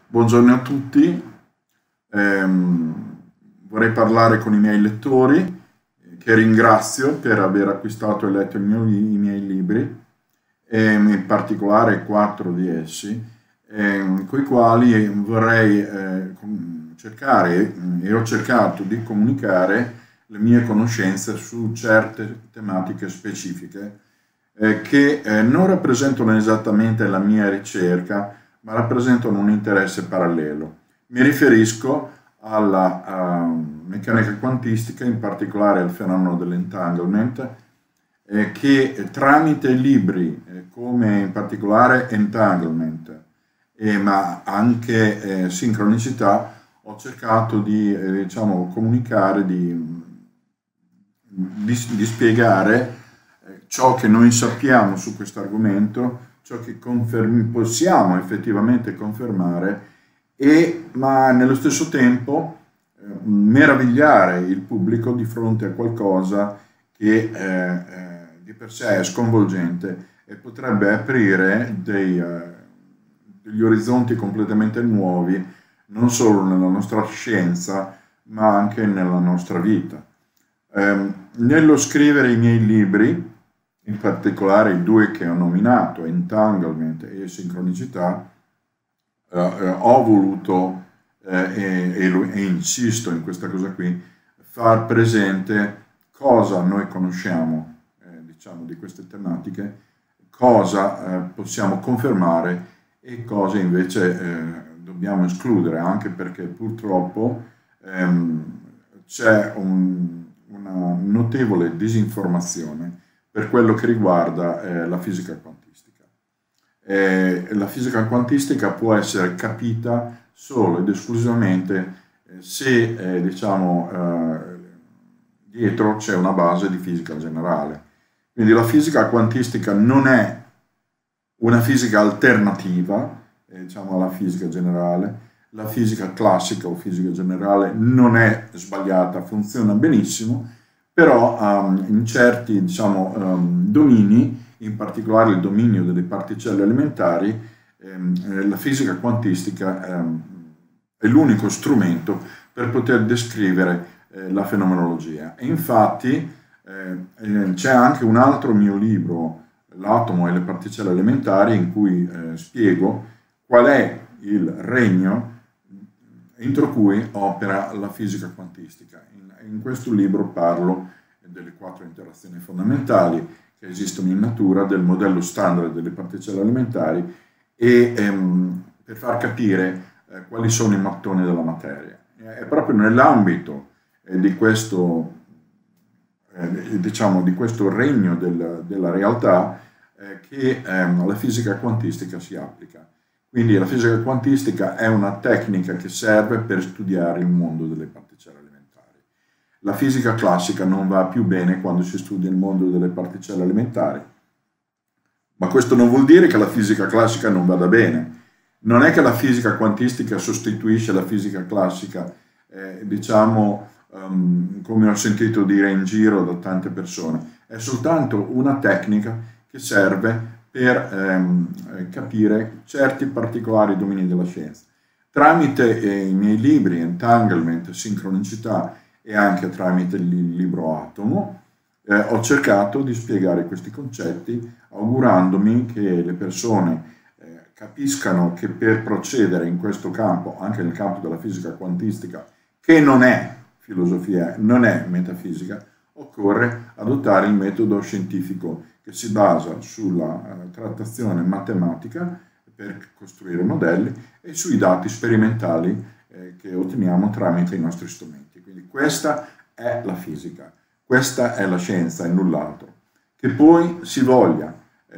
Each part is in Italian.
Buongiorno a tutti. Vorrei parlare con i miei lettori, che ringrazio per aver acquistato e letto i miei libri, in particolare 4 di essi, con i quali vorrei cercare, e ho cercato di comunicare le mie conoscenze su certe tematiche specifiche, che non rappresentano esattamente la mia ricerca, ma rappresentano un interesse parallelo. Mi riferisco alla meccanica quantistica, in particolare al fenomeno dell'entanglement, che tramite libri come in particolare Entanglement, ma anche sincronicità, ho cercato di comunicare, di spiegare ciò che noi sappiamo su questo argomento, ciò che possiamo effettivamente confermare, ma nello stesso tempo meravigliare il pubblico di fronte a qualcosa che di per sé è sconvolgente e potrebbe aprire degli orizzonti completamente nuovi, non solo nella nostra scienza, ma anche nella nostra vita. Nello scrivere i miei libri, in particolare i due che ho nominato, Entanglement e Sincronicità, ho voluto, e insisto in questa cosa qui, far presente cosa noi conosciamo di queste tematiche, cosa possiamo confermare e cosa invece dobbiamo escludere, anche perché purtroppo c'è una notevole disinformazione per quello che riguarda la fisica quantistica. La fisica quantistica può essere capita solo ed esclusivamente se dietro c'è una base di fisica generale. Quindi la fisica quantistica non è una fisica alternativa alla fisica generale. La fisica classica o fisica generale non è sbagliata, funziona benissimo, però in certi domini, in particolare il dominio delle particelle elementari, la fisica quantistica è l'unico strumento per poter descrivere la fenomenologia. E infatti c'è anche un altro mio libro, L'atomo e le particelle elementari, in cui spiego qual è il regno entro cui opera la fisica quantistica. In questo libro parlo delle 4 interazioni fondamentali che esistono in natura, del modello standard delle particelle elementari e per far capire quali sono i mattoni della materia. È proprio nell'ambito di questo regno della realtà che la fisica quantistica si applica. Quindi la fisica quantistica è una tecnica che serve per studiare il mondo delle particelle elementari. La fisica classica non va più bene quando si studia il mondo delle particelle elementari, ma questo non vuol dire che la fisica classica non vada bene. Non è che la fisica quantistica sostituisce la fisica classica, come ho sentito dire in giro da tante persone. È soltanto una tecnica che serve per capire certi particolari domini della scienza. Tramite i miei libri Entanglement, Sincronicità e anche tramite il libro Atomo, ho cercato di spiegare questi concetti, augurandomi che le persone capiscano che per procedere in questo campo, anche nel campo della fisica quantistica, che non è filosofia, non è metafisica, occorre adottare il metodo scientifico che si basa sulla trattazione matematica per costruire modelli e sui dati sperimentali che otteniamo tramite i nostri strumenti. Quindi questa è la fisica, questa è la scienza e null'altro. Che poi si voglia,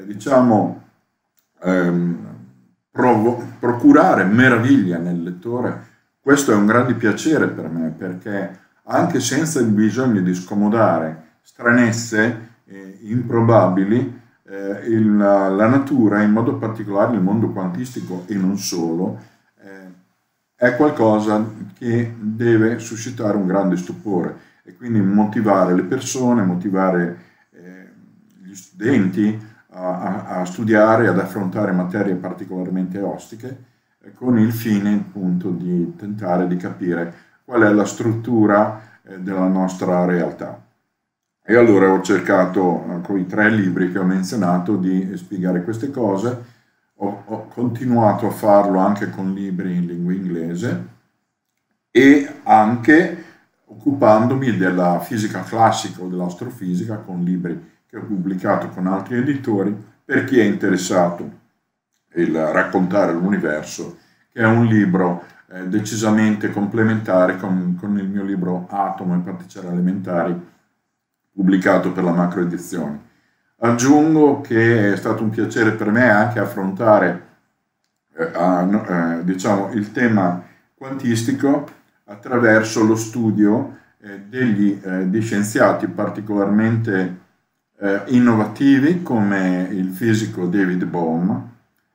procurare meraviglia nel lettore, questo è un grande piacere per me, perché anche senza il bisogno di scomodare stranezze improbabili, la natura, in modo particolare il mondo quantistico e non solo, è qualcosa che deve suscitare un grande stupore e quindi motivare le persone, motivare gli studenti a studiare, ad affrontare materie particolarmente ostiche, con il fine appunto di tentare di capire qual è la struttura della nostra realtà. E allora ho cercato con i 3 libri che ho menzionato di spiegare queste cose, ho continuato a farlo anche con libri in lingua inglese e anche occupandomi della fisica classica o dell'astrofisica con libri che ho pubblicato con altri editori per chi è interessato il raccontare l'universo, che è un libro decisamente complementare con il mio libro Atomo e particelle elementari, pubblicato per la Macroedizioni. Aggiungo che è stato un piacere per me anche affrontare diciamo, il tema quantistico attraverso lo studio di scienziati particolarmente innovativi come il fisico David Bohm,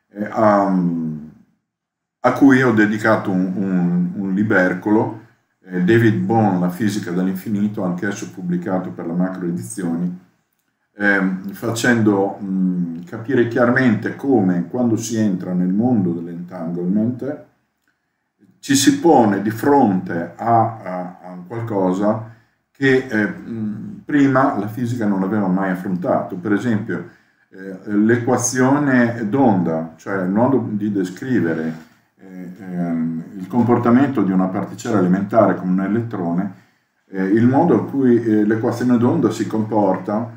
a cui ho dedicato un libercolo, David Bohm, La fisica dell'infinito, anch'esso pubblicato per la Macroedizioni, facendo capire chiaramente come quando si entra nel mondo dell'entanglement ci si pone di fronte a qualcosa che prima la fisica non aveva mai affrontato. Per esempio l'equazione d'onda, cioè il modo di descrivere il comportamento di una particella elementare come un elettrone, il modo in cui l'equazione d'onda si comporta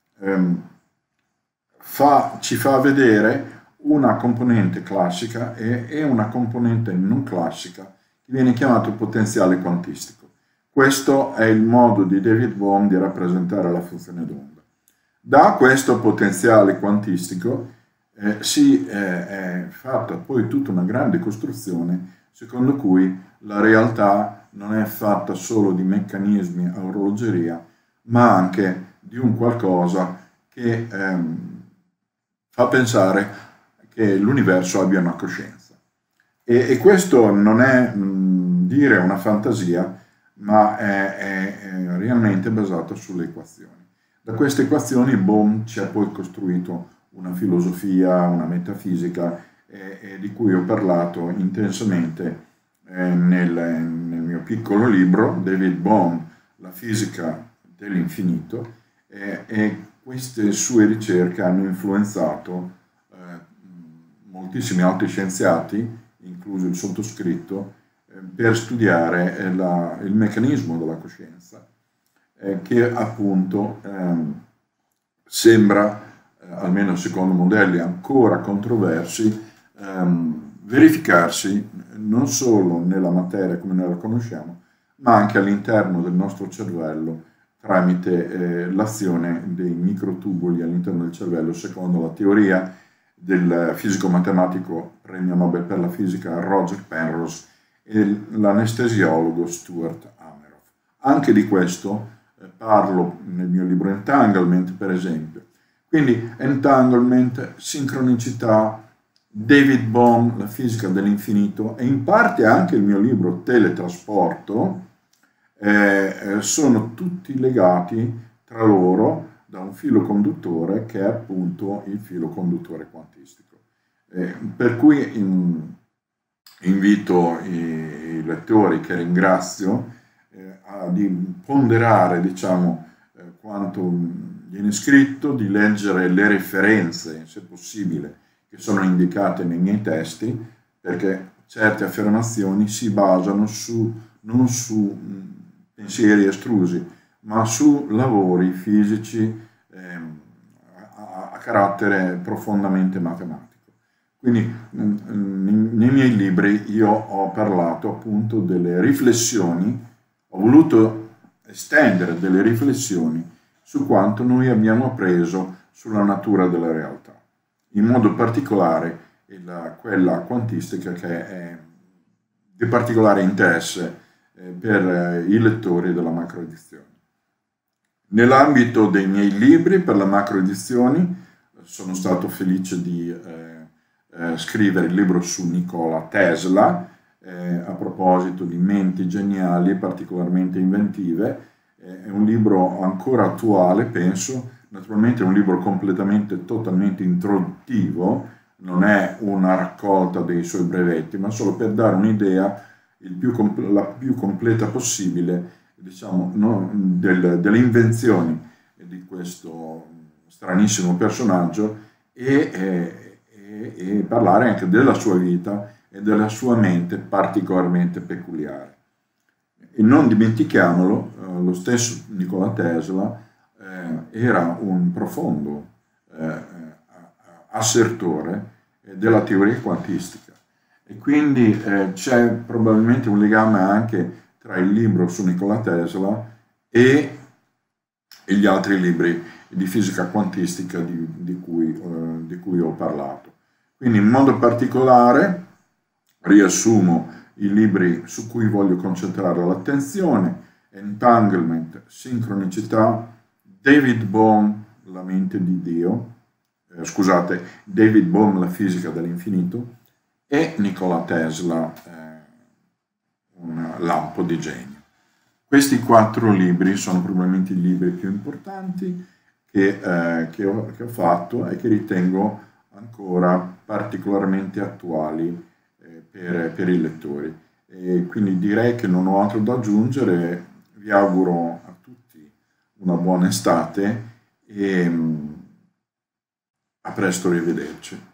ci fa vedere una componente classica e una componente non classica che viene chiamato potenziale quantistico. Questo è il modo di David Bohm di rappresentare la funzione d'onda. Da questo potenziale quantistico si è fatta poi tutta una grande costruzione secondo cui la realtà non è fatta solo di meccanismi a orologeria, ma anche di un qualcosa che fa pensare che l'universo abbia una coscienza. E questo non è dire una fantasia, ma è realmente basato sulle equazioni. Da queste equazioni Bohm ci ha poi costruito una filosofia, una metafisica, di cui ho parlato intensamente nel mio piccolo libro, David Bohm, La fisica dell'infinito, e queste sue ricerche hanno influenzato moltissimi altri scienziati, incluso il sottoscritto, per studiare il meccanismo della coscienza, che appunto sembra, almeno secondo modelli ancora controversi, verificarsi non solo nella materia come noi la conosciamo, ma anche all'interno del nostro cervello tramite l'azione dei microtubuli all'interno del cervello, secondo la teoria del fisico-matematico premio Nobel per la fisica Roger Penrose e l'anestesiologo Stuart Hameroff. Anche di questo parlo nel mio libro Entanglement, per esempio. Quindi entanglement, sincronicità, David Bohm, La fisica dell'infinito, e in parte anche il mio libro Teletrasporto, sono tutti legati tra loro da un filo conduttore che è appunto il filo conduttore quantistico. Per cui invito i lettori, che ringrazio, a ponderare, diciamo, quanto viene scritto, di leggere le referenze, se possibile, che sono indicate nei miei testi, perché certe affermazioni si basano non su pensieri estrusi, ma su lavori fisici a carattere profondamente matematico. Quindi nei miei libri io ho parlato appunto delle riflessioni, ho voluto estendere delle riflessioni su quanto noi abbiamo appreso sulla natura della realtà, in modo particolare quella quantistica, che è di particolare interesse per i lettori della Macroedizioni. Nell'ambito dei miei libri per la Macroedizioni sono stato felice di scrivere il libro su Nikola Tesla, a proposito di menti geniali e particolarmente inventive. È un libro ancora attuale, penso, naturalmente è un libro totalmente introduttivo non è una raccolta dei suoi brevetti, ma solo per dare un'idea la più completa possibile, diciamo, no, delle invenzioni di questo stranissimo personaggio e parlare anche della sua vita e della sua mente particolarmente peculiare. E non dimentichiamolo, lo stesso Nikola Tesla era un profondo assertore della teoria quantistica e quindi c'è probabilmente un legame anche tra il libro su Nikola Tesla e gli altri libri di fisica quantistica di cui ho parlato. Quindi in modo particolare riassumo i libri su cui voglio concentrare l'attenzione: Entanglement, Sincronicità, David Bohm, La mente di Dio, David Bohm, La fisica dell'infinito, e Nikola Tesla, un lampo di genio. Questi 4 libri sono probabilmente i libri più importanti che ho fatto e che ritengo ancora particolarmente attuali per i lettori. E quindi direi che non ho altro da aggiungere, vi auguro a tutti una buona estate e a presto, arrivederci.